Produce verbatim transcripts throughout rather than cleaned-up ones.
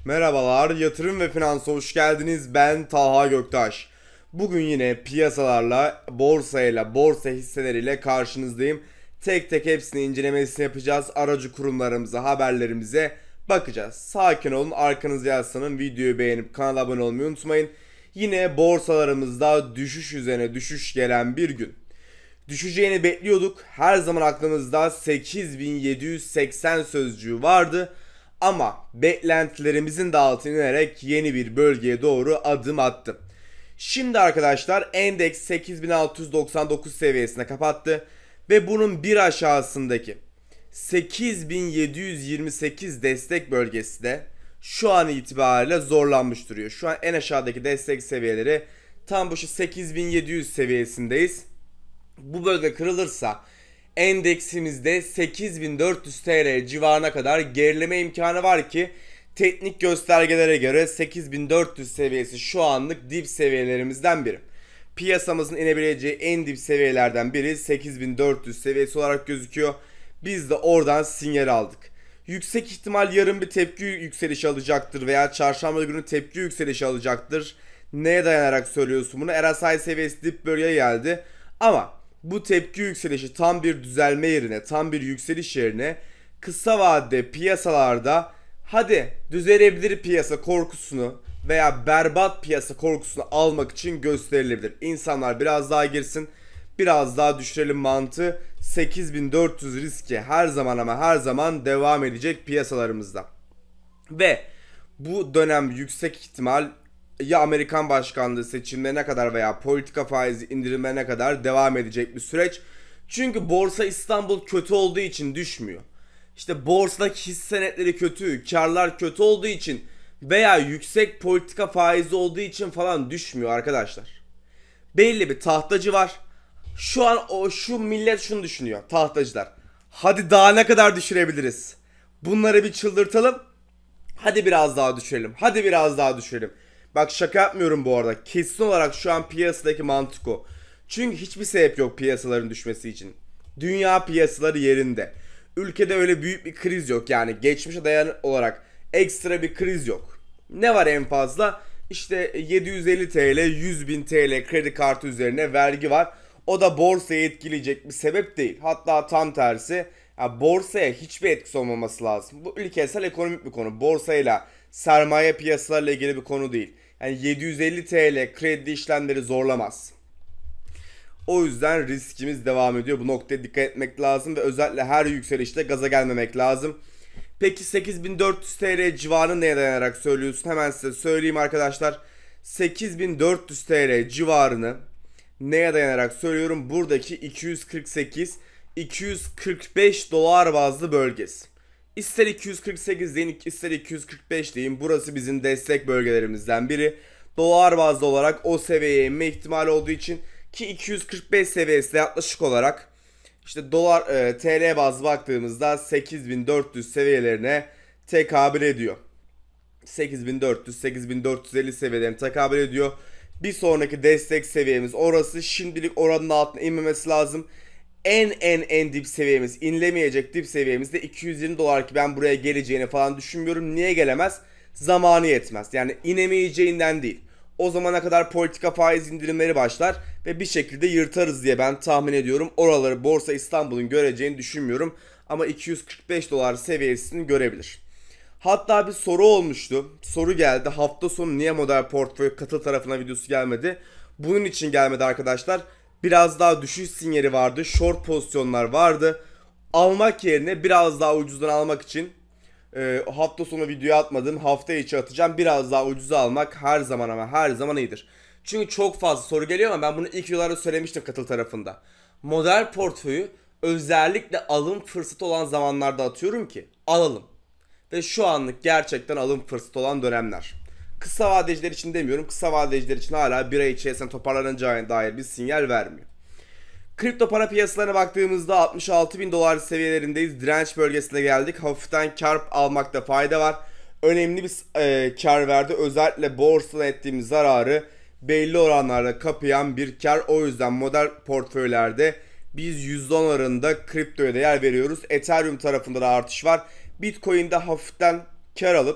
Merhabalar, yatırım ve finansa hoş geldiniz. Ben Talha Göktaş. Bugün yine piyasalarla, borsayla, borsa hisseleriyle karşınızdayım. Tek tek hepsini incelemesini yapacağız. Aracı kurumlarımıza, haberlerimize bakacağız. Sakin olun, arkanızı yaslanın. Videoyu beğenip kanala abone olmayı unutmayın. Yine borsalarımızda düşüş üzerine düşüş gelen bir gün. Düşeceğini bekliyorduk. Her zaman aklımızda sekiz bin yedi yüz seksen sözcüğü vardı. Ama beklentilerimizin de altına inerek yeni bir bölgeye doğru adım attı. Şimdi arkadaşlar endeks sekiz bin altı yüz doksan dokuz seviyesine kapattı. Ve bunun bir aşağısındaki sekiz bin yedi yüz yirmi sekiz destek bölgesi de şu an itibariyle zorlanmış duruyor. Şu an en aşağıdaki destek seviyeleri tam bu şu sekiz bin yedi yüz seviyesindeyiz. Bu bölge kırılırsa endeksimizde sekiz bin dört yüz T L civarına kadar gerileme imkanı var ki teknik göstergelere göre sekiz bin dört yüz seviyesi şu anlık dip seviyelerimizden biri. Piyasamızın inebileceği en dip seviyelerden biri sekiz bin dört yüz seviyesi olarak gözüküyor. Biz de oradan sinyal aldık. Yüksek ihtimal yarın bir tepki yükselişi alacaktır veya çarşamba günü tepki yükselişi alacaktır. Neye dayanarak söylüyorsun bunu? R S I seviyesi dip bölgeye geldi. Ama bu tepki yükselişi tam bir düzelme yerine, tam bir yükseliş yerine kısa vadede piyasalarda hadi düzelebilir piyasa korkusunu veya berbat piyasa korkusunu almak için gösterilebilir. İnsanlar biraz daha girsin, biraz daha düşürelim mantığı. sekiz bin dört yüz riski her zaman ama her zaman devam edecek piyasalarımızda. Ve bu dönem yüksek ihtimal ya Amerikan başkanlığı seçimlerine kadar veya politika faizi indirilmene kadar devam edecek bir süreç. Çünkü Borsa İstanbul kötü olduğu için düşmüyor. İşte borsadaki hisse senetleri kötü, karlar kötü olduğu için veya yüksek politika faizi olduğu için falan düşmüyor arkadaşlar. Belli bir tahtacı var. Şu an o şu millet şunu düşünüyor, tahtacılar. Hadi daha ne kadar düşürebiliriz? Bunları bir çıldırtalım. Hadi biraz daha düşürelim. Hadi biraz daha düşürelim. Bak şaka yapmıyorum bu arada. Kesin olarak şu an piyasadaki mantık o. Çünkü hiçbir sebep yok piyasaların düşmesi için. Dünya piyasaları yerinde. Ülkede öyle büyük bir kriz yok. Yani geçmişe dayalı olarak ekstra bir kriz yok. Ne var en fazla? İşte yedi yüz elli T L, yüz bin T L kredi kartı üzerine vergi var. O da borsayı etkileyecek bir sebep değil. Hatta tam tersi. Ya borsaya hiçbir etkisi olmaması lazım. Bu ülkesel ekonomik bir konu. Borsayla, sermaye piyasalarıyla ilgili bir konu değil. Yani yedi yüz elli T L kredi işlemleri zorlamaz. O yüzden riskimiz devam ediyor. Bu noktaya dikkat etmek lazım ve özellikle her yükselişte gaza gelmemek lazım. Peki sekiz bin dört yüz T L civarını neye dayanarak söylüyorsun? Hemen size söyleyeyim arkadaşlar. sekiz bin dört yüz T L civarını neye dayanarak söylüyorum? Buradaki iki yüz kırk sekiz iki yüz kırk beş dolar bazlı bölgesi. İster iki yüz kırk sekiz deyin, ister iki yüz kırk beş deyin. Burası bizim destek bölgelerimizden biri. Dolar bazlı olarak o seviyeye inme ihtimali olduğu için ki iki yüz kırk beş seviyesi yaklaşık olarak işte dolar e, T L bazlı baktığımızda sekiz bin dört yüz seviyelerine tekabül ediyor. sekiz bin dört yüz sekiz bin dört yüz elli seviyelerine tekabül ediyor. Bir sonraki destek seviyemiz orası. Şimdilik oranın altına inmemesi lazım. En en en dip seviyemiz, inilemeyecek dip seviyemiz de iki yüz yirmi dolar ki ben buraya geleceğini falan düşünmüyorum. Niye gelemez? Zamanı yetmez. Yani inemeyeceğinden değil. O zamana kadar politika faiz indirimleri başlar ve bir şekilde yırtarız diye ben tahmin ediyorum. Oraları Borsa İstanbul'un göreceğini düşünmüyorum. Ama iki yüz kırk beş dolar seviyesini görebilir. Hatta bir soru olmuştu. Soru geldi. Hafta sonu niye model portföy katıl tarafına videosu gelmedi? Bunun için gelmedi arkadaşlar. Biraz daha düşüş sinyali vardı. Short pozisyonlar vardı. Almak yerine biraz daha ucuzdan almak için e, hafta sonu video atmadım. Hafta içi atacağım. Biraz daha ucuza almak her zaman ama her zaman iyidir. Çünkü çok fazla soru geliyor ama ben bunu ilk videolarda söylemiştim katıl tarafında. Model portföyü özellikle alım fırsatı olan zamanlarda atıyorum ki alalım. Ve şu anlık gerçekten alım fırsatı olan dönemler. Kısa vadeciler için demiyorum. Kısa vadeciler için hala bir ay içerisinde toparlanacağına dair bir sinyal vermiyor. Kripto para piyasalarına baktığımızda altmış altı bin dolar seviyelerindeyiz. Direnç bölgesine geldik. Hafiften kar almakta fayda var. Önemli bir e, kar verdi. Özellikle borsada ettiğimiz zararı belli oranlarda kapayan bir kar. O yüzden model portföylerde biz yüzde on oranında kriptoya değer veriyoruz. Ethereum tarafında da artış var. Bitcoin'de hafiften kar alıp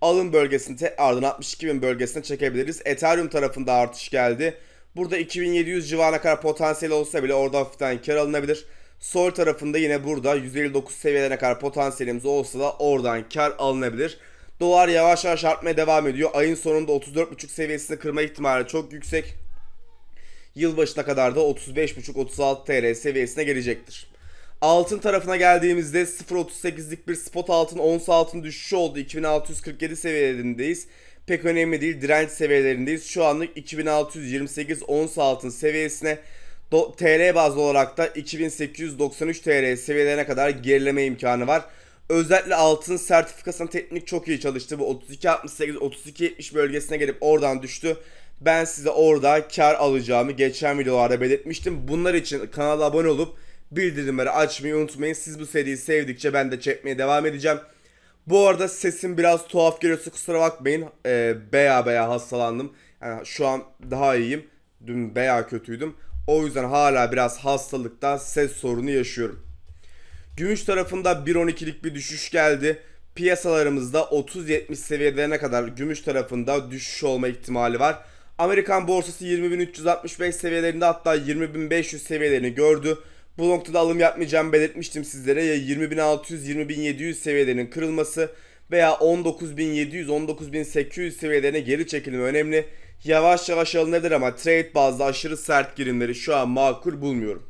alım bölgesini tekrardan altmış iki bin bölgesine çekebiliriz. Ethereum tarafında artış geldi. Burada iki bin yedi yüz civarına kadar potansiyel olsa bile orada hafiften kar alınabilir. Sol tarafında yine burada yüz elli dokuz seviyelerine kadar potansiyelimiz olsa da oradan kar alınabilir. Dolar yavaş yavaş artmaya devam ediyor. Ayın sonunda otuz dört buçuk seviyesini kırma ihtimali çok yüksek. Yılbaşına kadar da otuz beş buçuk otuz altı T L seviyesine gelecektir. Altın tarafına geldiğimizde sıfır virgül otuz sekizlik bir spot altın ons altın düşüşü oldu. iki bin altı yüz kırk yedi seviyelerindeyiz. Pek önemli değil, direnç seviyelerindeyiz. Şu anlık iki bin altı yüz yirmi sekiz ons altın seviyesine, T L bazlı olarak da iki bin sekiz yüz doksan üç T L seviyelerine kadar gerileme imkanı var. Özellikle altın sertifikasının teknik çok iyi çalıştı. Bu otuz iki altmış sekiz otuz iki yetmiş bölgesine gelip oradan düştü. Ben size orada kar alacağımı geçen videolarda belirtmiştim. Bunlar için kanala abone olup bildirimleri açmayı unutmayın. Siz bu seriyi sevdikçe ben de çekmeye devam edeceğim. Bu arada sesim biraz tuhaf geliyorsa kusura bakmayın. Ee, baya baya hastalandım. Yani şu an daha iyiyim. Dün baya kötüydüm. O yüzden hala biraz hastalıkta ses sorunu yaşıyorum. Gümüş tarafında bir virgül on ikilik bir düşüş geldi. Piyasalarımızda otuz yetmiş seviyelerine kadar gümüş tarafında düşüş olma ihtimali var. Amerikan borsası yirmi bin üç yüz altmış beş seviyelerinde, hatta yirmi bin beş yüz seviyelerini gördü. Bu noktada alım yapmayacağımı belirtmiştim sizlere. Ya yirmi bin altı yüz yirmi bin yedi yüz seviyelerinin kırılması veya on dokuz bin yedi yüz on dokuz bin sekiz yüz seviyelerine geri çekilme önemli. Yavaş yavaş alınabilir ama trade bazlı aşırı sert girimleri şu an makul bulmuyorum.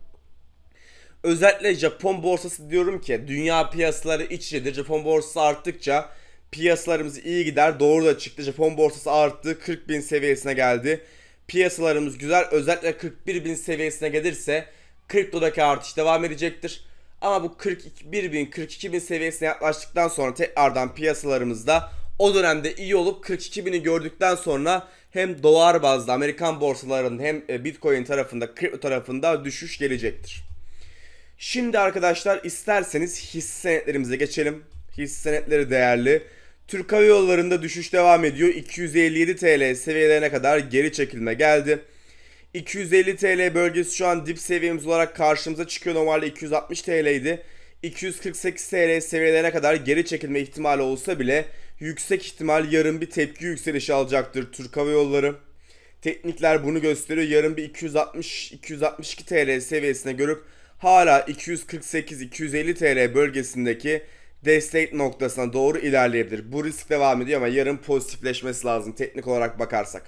Özellikle Japon borsası diyorum ki dünya piyasaları iç içedir. Japon borsası arttıkça piyasalarımız iyi gider. Doğru da çıktı. Japon borsası arttı. kırk bin seviyesine geldi. Piyasalarımız güzel. Özellikle kırk bir bin seviyesine gelirse kriptodaki artış devam edecektir. Ama bu kırk bir bin kırk iki bin seviyesine yaklaştıktan sonra tekrardan piyasalarımızda o dönemde iyi olup kırk iki bini gördükten sonra hem dolar bazlı Amerikan borsalarının hem Bitcoin tarafında, kripto tarafında düşüş gelecektir. Şimdi arkadaşlar isterseniz hisse senetlerimize geçelim. Hisse senetleri değerli. Türk Hava Yolları'nda düşüş devam ediyor. iki yüz elli yedi T L seviyelerine kadar geri çekilme geldi. iki yüz elli T L bölgesi şu an dip seviyemiz olarak karşımıza çıkıyor. Normalde iki yüz altmış T L idi. iki yüz kırk sekiz T L seviyelerine kadar geri çekilme ihtimali olsa bile yüksek ihtimal yarın bir tepki yükselişi alacaktır Türk Hava Yolları. Teknikler bunu gösteriyor. Yarın bir iki yüz altmış iki yüz altmış iki T L seviyesine görüp hala iki yüz kırk sekiz iki yüz elli T L bölgesindeki destek noktasına doğru ilerleyebilir. Bu risk devam ediyor ama yarın pozitifleşmesi lazım teknik olarak bakarsak.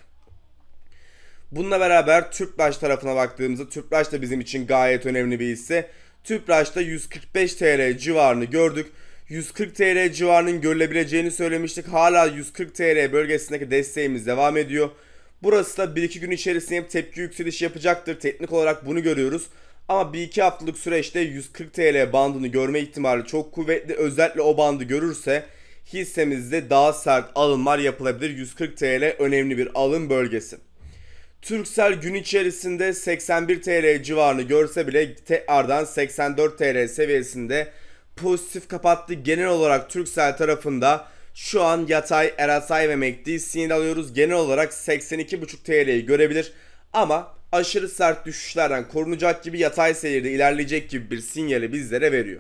Bununla beraber Tüpraş tarafına baktığımızda Tüpraş da bizim için gayet önemli bir hisse. Tüpraş'ta yüz kırk beş T L civarını gördük. yüz kırk T L civarının görülebileceğini söylemiştik. Hala yüz kırk T L bölgesindeki desteğimiz devam ediyor. Burası da bir iki gün içerisinde tepki yükselişi yapacaktır. Teknik olarak bunu görüyoruz. Ama bir iki haftalık süreçte yüz kırk T L bandını görme ihtimali çok kuvvetli. Özellikle o bandı görürse hissemizde daha sert alımlar yapılabilir. yüz kırk T L önemli bir alım bölgesi. Turkcell gün içerisinde seksen bir T L civarını görse bile tekrardan seksen dört T L seviyesinde pozitif kapattı. Genel olarak Turkcell tarafında şu an yatay, R S I ve M A C D sinyal alıyoruz. Genel olarak seksen iki buçuk T L'yi görebilir ama aşırı sert düşüşlerden korunacak gibi, yatay seyirde ilerleyecek gibi bir sinyali bizlere veriyor.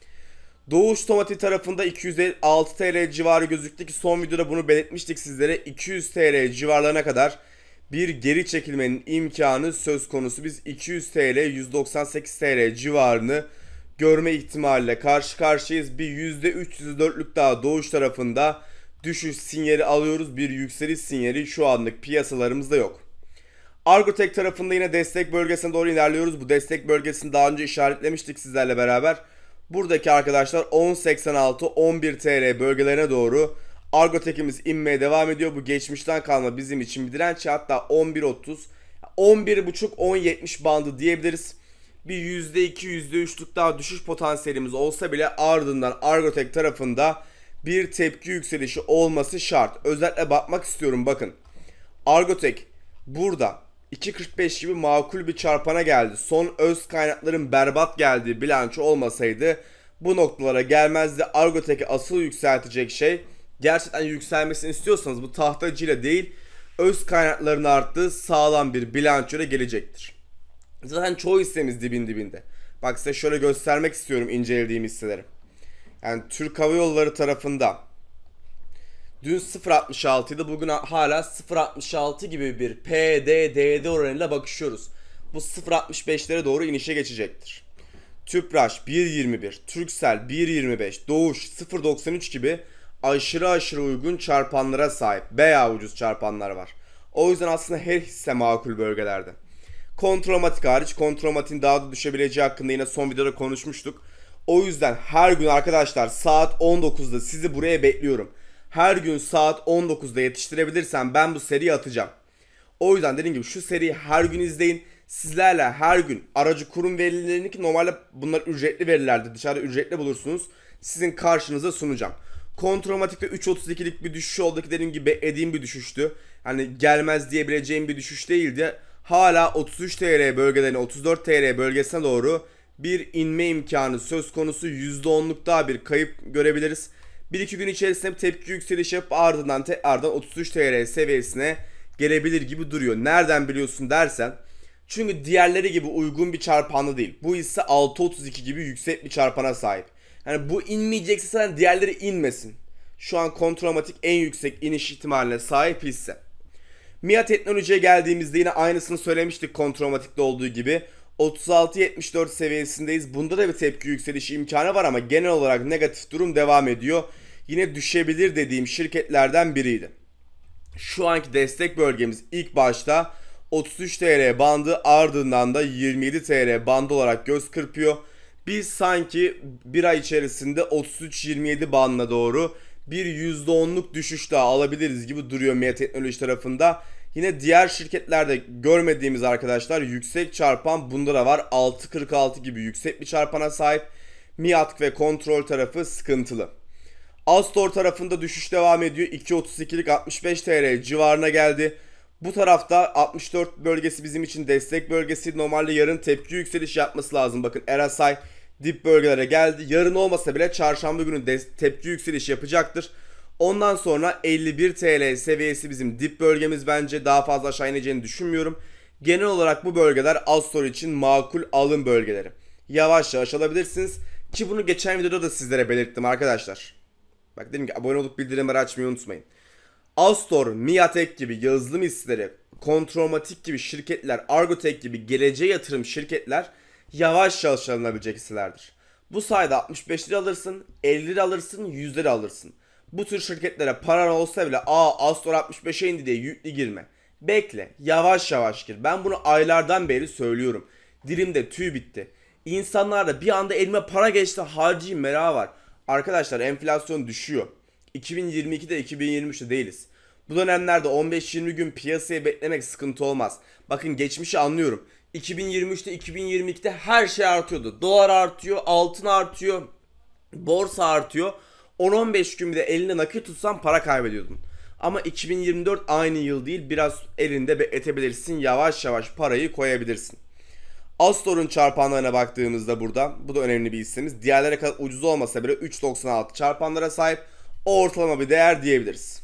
Doğuş Otomotiv tarafında iki yüz altı T L civarı gözüktü ki son videoda bunu belirtmiştik sizlere. iki yüz T L civarlarına kadar bir geri çekilmenin imkanı söz konusu. Biz iki yüz T L yüz doksan sekiz T L civarını görme ihtimaliyle karşı karşıyayız. Bir yüzde üç yüzde dörtlük daha Doğuş tarafında düşüş sinyali alıyoruz. Bir yükseliş sinyali şu anlık piyasalarımızda yok. Argotek tarafında yine destek bölgesine doğru ilerliyoruz. Bu destek bölgesini daha önce işaretlemiştik sizlerle beraber. Buradaki arkadaşlar on seksen altı on bir T L bölgelerine doğru Argotek'imiz inmeye devam ediyor. Bu geçmişten kalma bizim için bir direnç, hatta on bir otuz on bir buçuk on yetmiş bandı diyebiliriz. Bir yüzde iki yüzde üçlük daha düşüş potansiyelimiz olsa bile ardından Argotek tarafında bir tepki yükselişi olması şart. Özellikle bakmak istiyorum, bakın. Argotek burada iki kırk beş gibi makul bir çarpana geldi. Son öz kaynakların berbat geldiği bilanço olmasaydı bu noktalara gelmezdi. Argotek'i asıl yükseltecek şey, gerçekten yükselmesini istiyorsanız bu tahtacıyla değil, öz kaynakların arttığı sağlam bir bilançoya gelecektir. Zaten çoğu hissemiz dibin dibinde. Bak size şöyle göstermek istiyorum incelediğim hisseleri. Yani Türk Hava Yolları tarafında Dün sıfır nokta altmış altı idi, bugün hala sıfır nokta altmış altı gibi bir P D D D oranıyla bakışıyoruz. Bu sıfır nokta altmış beşlere doğru inişe geçecektir. Tüpraş bir nokta yirmi bir, Turkcell bir nokta yirmi beş, Doğuş sıfır nokta doksan üç gibi aşırı aşırı uygun çarpanlara sahip veya ucuz çarpanlar var. O yüzden aslında her hisse makul bölgelerde. Kontrolmatik hariç, kontrolmatiğin daha da düşebileceği hakkında yine son videoda konuşmuştuk. O yüzden her gün arkadaşlar saat on dokuzda sizi buraya bekliyorum. Her gün saat on dokuzda yetiştirebilirsem ben bu seriyi atacağım. O yüzden dediğim gibi şu seriyi her gün izleyin. Sizlerle her gün aracı kurum verilerini, ki normalde bunlar ücretli verilerdi, dışarıda ücretli bulursunuz, sizin karşınıza sunacağım. Kontrolmatikte üç nokta otuz ikilik bir düşüş oldu ki dediğim gibi beklediğim bir düşüştü. Hani gelmez diyebileceğim bir düşüş değildi. Hala otuz üç T L bölgelerine, otuz dört T L bölgesine doğru bir inme imkanı söz konusu. yüzde onluk daha bir kayıp görebiliriz. bir iki gün içerisinde tepki yükseliş yapıp ardından tekrardan otuz üç T L seviyesine gelebilir gibi duruyor. Nereden biliyorsun dersen, çünkü diğerleri gibi uygun bir çarpanlı değil. Bu ise altı nokta otuz iki gibi yüksek bir çarpana sahip. Yani bu inmeyecekse sen diğerleri inmesin. Şu an Kontrolmatik en yüksek iniş ihtimaline sahip hisse. M İ A Teknoloji'ye geldiğimizde yine aynısını söylemiştik Kontrolmatik'te olduğu gibi. otuz altı yetmiş dört seviyesindeyiz. Bunda da bir tepki yükselişi imkanı var ama genel olarak negatif durum devam ediyor. Yine düşebilir dediğim şirketlerden biriydi. Şu anki destek bölgemiz ilk başta otuz üç T L bandı, ardından da yirmi yedi T L bandı olarak göz kırpıyor. Biz sanki bir ay içerisinde otuz üç yirmi yedi bandına doğru bir yüzde onluk düşüş daha alabiliriz gibi duruyor M İ A Teknoloji tarafında. Yine diğer şirketlerde görmediğimiz arkadaşlar yüksek çarpan bunda da var. altı nokta kırk altı gibi yüksek bir çarpana sahip. M İ A T ve kontrol tarafı sıkıntılı. Astor tarafında düşüş devam ediyor. iki nokta otuz ikilik altmış beş T L civarına geldi. Bu tarafta altmış dört bölgesi bizim için destek bölgesi. Normalde yarın tepki yükseliş yapması lazım. Bakın R S I dip bölgelere geldi. Yarın olmasa bile çarşamba günü tepki yükseliş yapacaktır. Ondan sonra elli bir T L seviyesi bizim dip bölgemiz, bence daha fazla aşağı ineceğini düşünmüyorum. Genel olarak bu bölgeler Astor için makul alım bölgeleri. Yavaş yavaş alabilirsiniz ki bunu geçen videoda da sizlere belirttim arkadaşlar. Bak dedim ki abone olup bildirimleri açmayı unutmayın. Astor, M İ A Tek gibi yazılım hisseleri, Kontrolmatik gibi şirketler, Argotek gibi geleceğe yatırım şirketler yavaş yavaş alınabilecek hisselerdir. Bu sayede altmış beş lira alırsın, elli lira alırsın, yüz lira alırsın. Bu tür şirketlere paran olsa bile aa Astor altmış beşe indi diye yüklü girme. Bekle, yavaş yavaş gir. Ben bunu aylardan beri söylüyorum. Dilimde tüy bitti. İnsanlarda bir anda elime para geçti harcayayım merakı var. Arkadaşlar enflasyon düşüyor. iki bin yirmi ikide iki bin yirmi üçte değiliz. Bu dönemlerde on beş yirmi gün piyasayı beklemek sıkıntı olmaz. Bakın geçmişi anlıyorum. iki bin yirmi üçte iki bin yirmi ikide her şey artıyordu. Dolar artıyor, altın artıyor, borsa artıyor. on on beş gün bir de elinde nakit tutsan para kaybediyordun. Ama iki bin yirmi dört aynı yıl değil, biraz elinde bekletebilirsin, yavaş yavaş parayı koyabilirsin. Astor'un çarpanlarına baktığımızda burada, bu da önemli bir hissemiz. Diğerlere kadar ucuz olmasa bile üç nokta doksan altı çarpanlara sahip, ortalama bir değer diyebiliriz.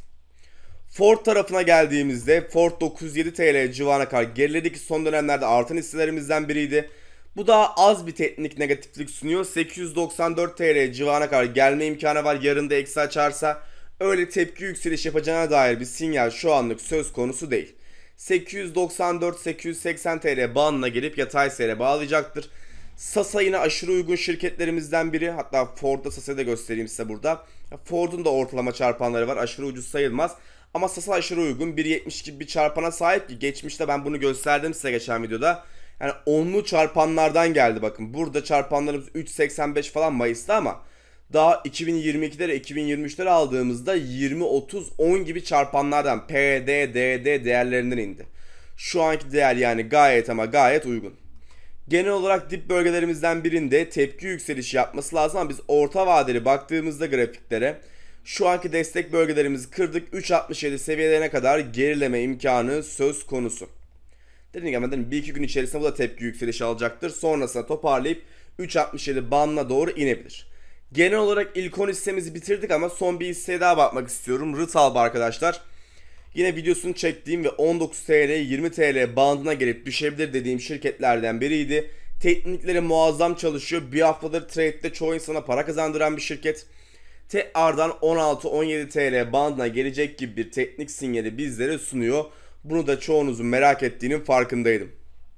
Ford tarafına geldiğimizde Ford dokuz yüz yedi T L civarına kadar geriledi ki son dönemlerde artan hisselerimizden biriydi. Bu daha az bir teknik negatiflik sunuyor. sekiz yüz doksan dört T L civarına kadar gelme imkanı var. Yarın da eksi açarsa öyle tepki yükseliş yapacağına dair bir sinyal şu anlık söz konusu değil. sekiz yüz doksan dört sekiz yüz seksen T L bandına gelip yatay seyre bağlayacaktır. Sasa yine aşırı uygun şirketlerimizden biri. Hatta Ford'da Sasa'yı da göstereyim size burada. Ford'un da ortalama çarpanları var. Aşırı ucuz sayılmaz. Ama Sasa aşırı uygun. bir yetmiş gibi bir çarpana sahip ki geçmişte ben bunu gösterdim size geçen videoda. Yani onlu çarpanlardan geldi bakın. Burada çarpanlarımız üç seksen beş falan Mayıs'ta ama daha iki bin yirmi ikilere iki bin yirmi üçlere aldığımızda yirmi otuz on gibi çarpanlardan P D D D değerlerinden indi. Şu anki değer yani gayet ama gayet uygun. Genel olarak dip bölgelerimizden birinde tepki yükselişi yapması lazım ama biz orta vadeli baktığımızda grafiklere şu anki destek bölgelerimizi kırdık. üç altmış yedi seviyelerine kadar gerileme imkanı söz konusu. Dediğim gibi dedim, bir iki gün içerisinde bu da tepki yükselişi alacaktır. Sonrasında toparlayıp üç altmış yedi bandına doğru inebilir. Genel olarak ilk on hissemizi bitirdik ama son bir hisseye daha bakmak istiyorum. Rıtalb arkadaşlar. Yine videosunu çektiğim ve on dokuz T L yirmi T L bandına gelip düşebilir dediğim şirketlerden biriydi. Teknikleri muazzam çalışıyor. Bir haftadır trade'de çoğu insana para kazandıran bir şirket. tekrardan on altı on yedi T L bandına gelecek gibi bir teknik sinyali bizlere sunuyor. Bunu da çoğunuzun merak ettiğinin farkındaydım.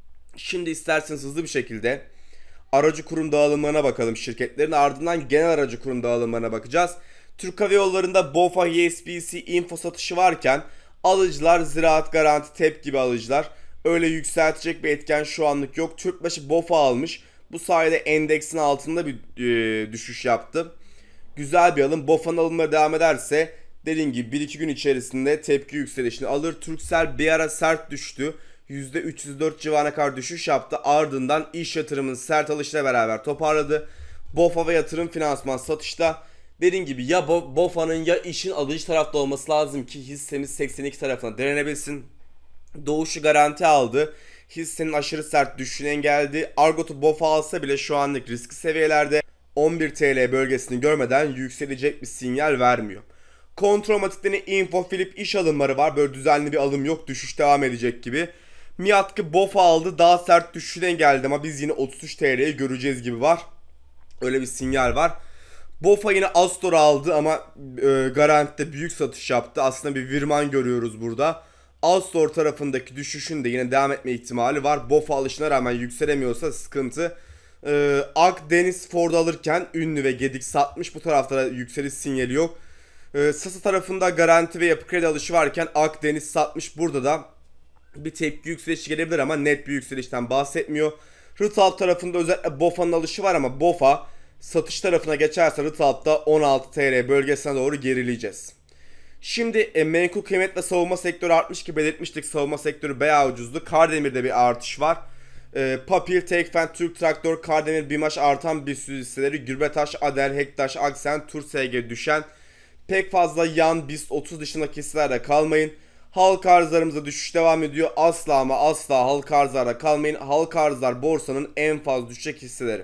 Şimdi isterseniz hızlı bir şekilde aracı kurum dağılımlarına bakalım şirketlerin, ardından genel aracı kurum dağılımlarına bakacağız. Türk Hava Yolları'nda BOFA, Y S B C, info satışı varken alıcılar Ziraat Garanti, T E P gibi alıcılar, öyle yükseltecek bir etken şu anlık yok. Türkbaşı BOFA almış. Bu sayede endeksin altında bir e, düşüş yaptı. Güzel bir alım. BOFA'nın alımları devam ederse dediğim gibi bir iki gün içerisinde tepki yükselişini alır. Turkcell bir ara sert düştü. yüzde üç yüz dört civarına kadar düşüş yaptı. Ardından iş yatırımın sert alışıyla beraber toparladı. BOFA ve yatırım finansman satışta. Dediğim gibi ya BOFA'nın ya işin alıcı tarafta olması lazım ki hissemiz seksen iki tarafına direnebilsin. Doğuş'u garanti aldı. Hissenin aşırı sert düşüşünü engelledi. Argot'u BOFA alsa bile şu anlık riskli seviyelerde, on bir T L bölgesini görmeden yükselecek bir sinyal vermiyor. Kontrolmatik'te info, Philip iş alımları var. Böyle düzenli bir alım yok. Düşüş devam edecek gibi. Miatkı BOFA aldı. Daha sert düşüşünü engelledi ama biz yine otuz üç T L'yi göreceğiz gibi var. Öyle bir sinyal var. BOFA yine Astor aldı ama e, garantide büyük satış yaptı. Aslında bir virman görüyoruz burada. Astor tarafındaki düşüşün de yine devam etme ihtimali var. BOFA alışına rağmen yükselemiyorsa sıkıntı. Ee, Akdeniz Ford alırken Ünlü ve Gedik satmış. Bu tarafta yükseliş sinyali yok. Ee, Sasa tarafında Garanti ve Yapı Kredi alışı varken Akdeniz satmış. Burada da bir tepki yükselişi gelebilir ama net bir yükselişten bahsetmiyor. Rıtalp tarafında özellikle BOFA'nın alışı var ama BOFA satış tarafına geçerse Rıtalp'ta on altı T L bölgesine doğru gerileyeceğiz. Şimdi e, menkul kıymet ve savunma sektörü artmış ki belirtmiştik, savunma sektörü bayağı ucuzdu. Kardemir'de bir artış var. E, Papir, Tekfen, Türk Traktör, Kardemir, Bimaş artan bir sürü hisseleri, Gürbetaş, Adel, Hektaş, Aksen, Turseg düşen. Pek fazla yan, BIST otuz dışındaki hisselerde kalmayın. Halka arzlarımıza düşüş devam ediyor. Asla ama asla halka arzlarda kalmayın. Halka arzlar borsanın en fazla düşecek hisseleri.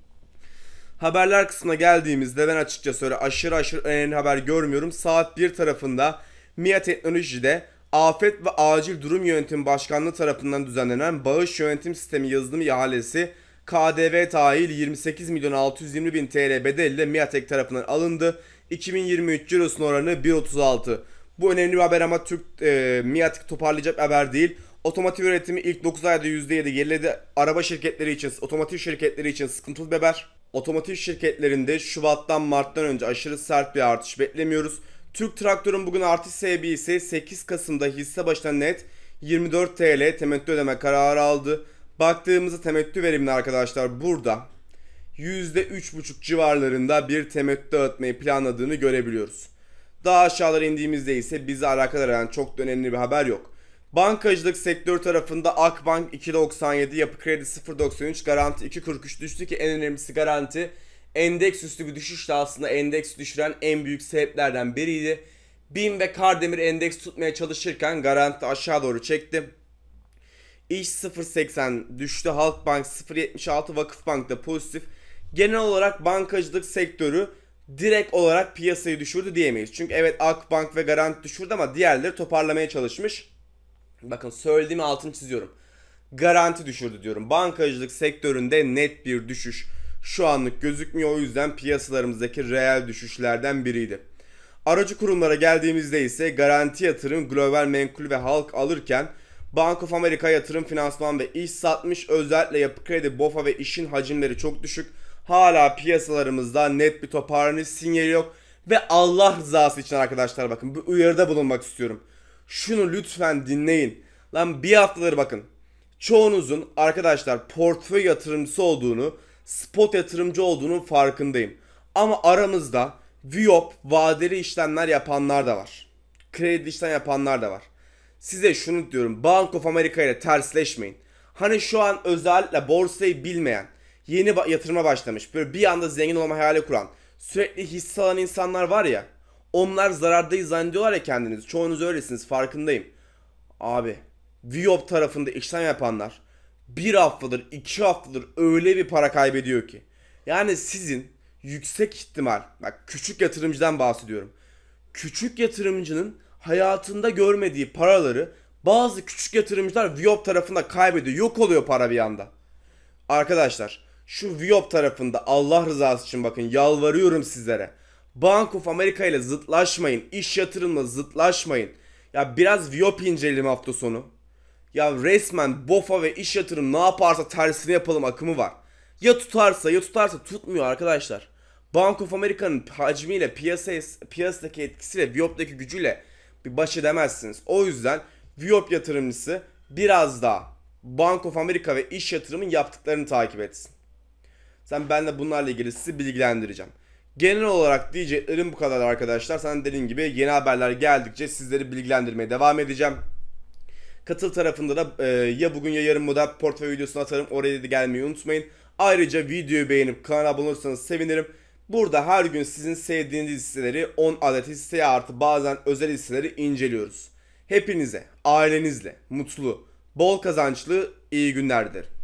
Haberler kısmına geldiğimizde ben açıkçası öyle aşırı aşırı önemli haber görmüyorum. Saat bir tarafında MİA Teknoloji'de Afet ve Acil Durum Yönetimi Başkanlığı tarafından düzenlenen Bağış Yönetim Sistemi yazılımı ihalesi K D V dahil yirmi sekiz milyon altı yüz yirmi bin T L bedeliyle MİATEK tarafından alındı. iki bin yirmi üç cirosunun oranı bir virgül otuz altı. Bu önemli bir haber ama Türk e, MİATEK toparlayacak bir haber değil. Otomotiv üretimi ilk dokuz ayda yüzde yedi geriledi. Araba şirketleri için, otomotiv şirketleri için sıkıntılı bir haber. Otomotiv şirketlerinde Şubat'tan Mart'tan önce aşırı sert bir artış beklemiyoruz. Türk Traktör'ün bugün artış sebebi ise sekiz Kasım'da hisse başına net yirmi dört T L temettü ödeme kararı aldı. Baktığımızda temettü verimli arkadaşlar burada yüzde üç buçuk civarlarında bir temettü dağıtmayı planladığını görebiliyoruz. Daha aşağılara indiğimizde ise bizi alakadar eden çok da önemli bir haber yok. Bankacılık sektörü tarafında Akbank iki virgül doksan yedi, Yapı Kredi sıfır virgül doksan üç, Garanti iki virgül kırk üç düştü ki en önemlisi Garanti. Endeks üstü bir düşüş de aslında endeks düşüren en büyük sebeplerden biriydi. BİM ve Kardemir endeks tutmaya çalışırken Garanti aşağı doğru çekti. İş sıfır virgül seksen düştü, Halkbank sıfır virgül yetmiş altı, Vakıfbank da pozitif. Genel olarak bankacılık sektörü direkt olarak piyasayı düşürdü diyemeyiz. Çünkü evet Akbank ve Garanti düşürdü ama diğerleri toparlamaya çalışmış. Bakın söylediğimi altını çiziyorum. Garanti düşürdü diyorum. Bankacılık sektöründe net bir düşüş şu anlık gözükmüyor. O yüzden piyasalarımızdaki reel düşüşlerden biriydi. Aracı kurumlara geldiğimizde ise Garanti Yatırım, Global Menkul ve Halk alırken Bank of America Yatırım Finansman ve İş satmış. Özellikle Yapı Kredi, BOFA ve işin hacimleri çok düşük. Hala piyasalarımızda net bir toparlanış sinyali yok. Ve Allah rızası için arkadaşlar bakın bir uyarıda bulunmak istiyorum. Şunu lütfen dinleyin. Lan bir haftadır bakın. Çoğunuzun arkadaşlar portföy yatırımcısı olduğunu, spot yatırımcı olduğunun farkındayım. Ama aramızda Viyop, vadeli işlemler yapanlar da var. Kredi işlem yapanlar da var. Size şunu diyorum. Bank of America ile tersleşmeyin. Hani şu an özellikle borsayı bilmeyen, yeni yatırıma başlamış, böyle bir anda zengin olma hayali kuran, sürekli hisse alan insanlar var ya. Onlar zarardayız zannediyorlar ya kendiniz. Çoğunuz öylesiniz, farkındayım. Abi Viyop tarafında işlem yapanlar bir haftadır, iki haftadır öyle bir para kaybediyor ki. Yani sizin yüksek ihtimal, bak küçük yatırımcıdan bahsediyorum. Küçük yatırımcının hayatında görmediği paraları bazı küçük yatırımcılar Viyop tarafında kaybediyor. Yok oluyor para bir anda. Arkadaşlar şu Viyop tarafında Allah rızası için bakın yalvarıyorum sizlere. Bank of America ile zıtlaşmayın. İş yatırımla zıtlaşmayın. Ya biraz Viyop inceleyelim hafta sonu. Ya resmen B O F A ve iş yatırım ne yaparsa tersini yapalım akımı var. Ya tutarsa ya tutarsa tutmuyor arkadaşlar. Bank of America'nın hacmiyle, piyasaya, piyasadaki etkisiyle, Viyop'taki gücüyle bir baş edemezsiniz. O yüzden Viyop yatırımcısı biraz daha Bank of America ve iş yatırımın yaptıklarını takip etsin. Sen ben de bunlarla ilgili sizi bilgilendireceğim. Genel olarak diyeceklerim bu kadar arkadaşlar. Sen dediğim gibi yeni haberler geldikçe sizleri bilgilendirmeye devam edeceğim. Katıl tarafında da e, ya bugün ya yarın model portföy videosunu atarım. Oraya da gelmeyi unutmayın. Ayrıca videoyu beğenip kanala abone olursanız sevinirim. Burada her gün sizin sevdiğiniz hisseleri on adet hisseye artı bazen özel hisseleri inceliyoruz. Hepinize ailenizle mutlu, bol kazançlı iyi günler dilerim.